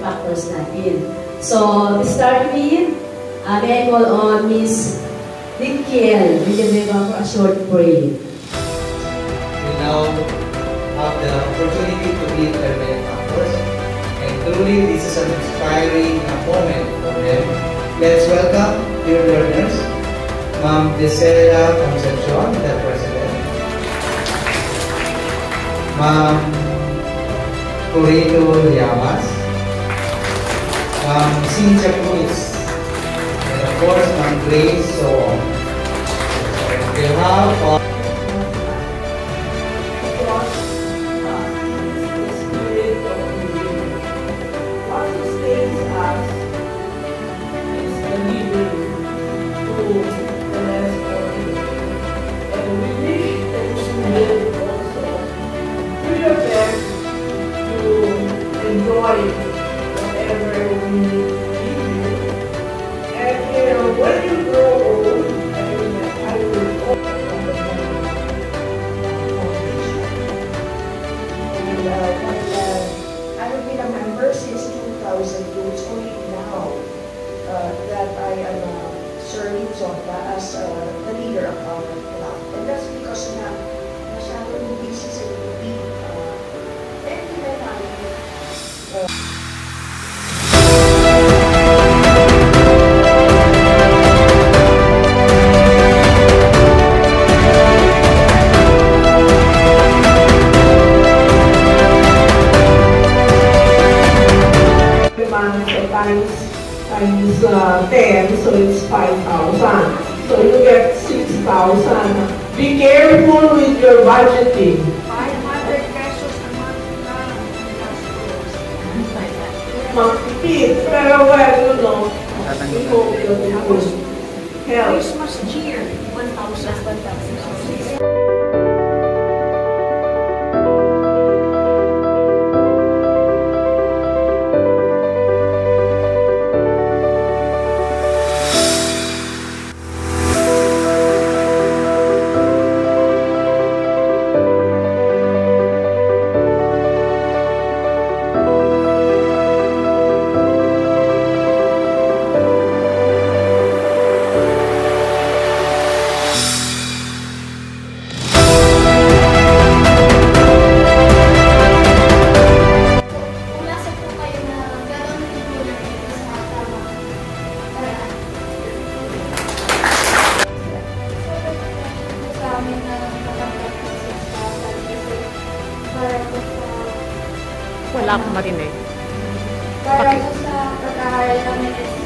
factors natin. So, to start with, may I call on Miss Dinkiel Villanueva for a short prayer. We now have the opportunity to meet their benefactors, and truly this is an inspiring moment for them. Let's welcome dear learners, Ma'am Gisela Concepcion, the President, Ma'am Llamas, Ma'am Cynthia Cruz, and of course Ma'am Basilio-Soong. We have all that I am serving Zonta as the leader of our club. And that's because na masyadong busy sa UP. Thank you very much. Times 10, so it's 5,000. So you get 6,000. Be careful with your budgeting. 500 pesos a month lang. Magtipid. Pero well, you know, we hope that it will help. Christmas cheer, 1,000. Wala akong marinig. Para sa pag-aaral namin